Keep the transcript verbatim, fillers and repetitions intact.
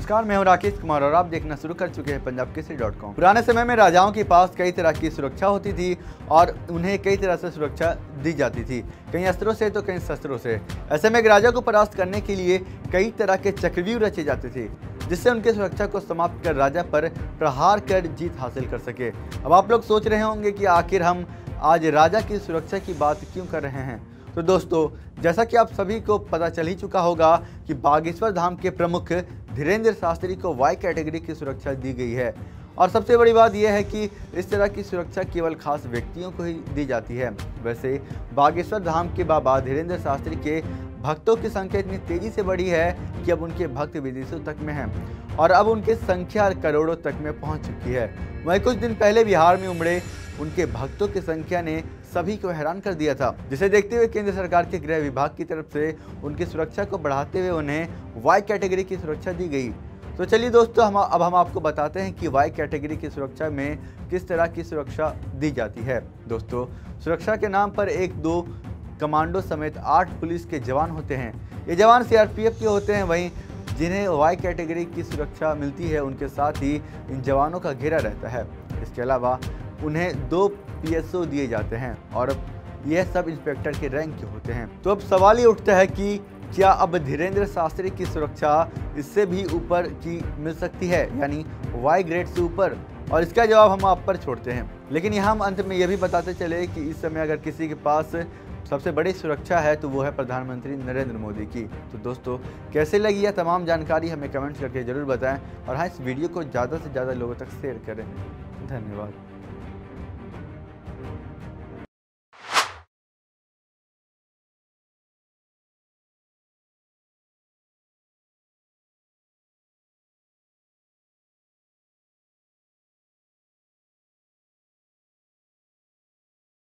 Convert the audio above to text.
नमस्कार, मैं हूं राकेश कुमार और आप देखना शुरू कर चुके हैं पंजाब केसरी डॉट कॉम। पुराने समय में राजाओं के पास कई तरह की सुरक्षा होती थी और उन्हें कई तरह से सुरक्षा दी जाती थी, कई अस्त्रों से तो कई शस्त्रों से। ऐसे में एक राजा को परास्त करने के लिए कई तरह के चक्रव्यूह रचे जाते थे, जिससे उनकी सुरक्षा को समाप्त कर राजा पर प्रहार कर जीत हासिल कर सके। अब आप लोग सोच रहे होंगे कि आखिर हम आज राजा की सुरक्षा की बात क्यों कर रहे हैं। तो दोस्तों, जैसा कि आप सभी को पता चल ही चुका होगा कि बागेश्वर धाम के प्रमुख धीरेंद्र शास्त्री को वाई कैटेगरी की सुरक्षा दी गई है। और सबसे बड़ी बात यह है कि इस तरह की सुरक्षा केवल खास व्यक्तियों को ही दी जाती है। वैसे बागेश्वर धाम के बाबा धीरेंद्र शास्त्री के भक्तों की संख्या इतनी तेजी से बढ़ी है कि अब उनके भक्त विदेशों तक में हैं और अब उनकी संख्या करोड़ों तक में पहुंच चुकी है। वहीं कुछ दिन पहले बिहार में उमड़े उनके भक्तों की संख्या ने सभी को हैरान कर दिया था, जिसे देखते हुए केंद्र सरकार के गृह विभाग की तरफ से उनकी सुरक्षा को बढ़ाते हुए उन्हें वाई कैटेगरी की सुरक्षा दी गई। तो चलिए दोस्तों, हम अब हम आपको बताते हैं कि वाई कैटेगरी की सुरक्षा में किस तरह की सुरक्षा दी जाती है। दोस्तों, सुरक्षा के नाम पर एक दो कमांडो समेत आठ पुलिस के जवान होते हैं। ये जवान सी आर पी एफ के होते हैं। वहीं जिन्हें वाई कैटेगरी की सुरक्षा मिलती है, उनके साथ ही इन जवानों का घेरा रहता है। इसके अलावा उन्हें दो पी एस ओ दिए जाते हैं और यह सब इंस्पेक्टर के रैंक के होते हैं। तो अब सवाल ये उठता है कि क्या अब धीरेंद्र शास्त्री की सुरक्षा इससे भी ऊपर की मिल सकती है, यानी वाई ग्रेड से ऊपर? और इसका जवाब हम आप पर छोड़ते हैं। लेकिन यहाँ हम अंत में यह भी बताते चले कि इस समय अगर किसी के पास सबसे बड़ी सुरक्षा है तो वो है प्रधानमंत्री नरेंद्र मोदी की। तो दोस्तों, कैसे लगी यह तमाम जानकारी हमें कमेंट्स करके जरूर बताएं और हाँ, इस वीडियो को ज़्यादा से ज़्यादा लोगों तक शेयर करें। धन्यवाद।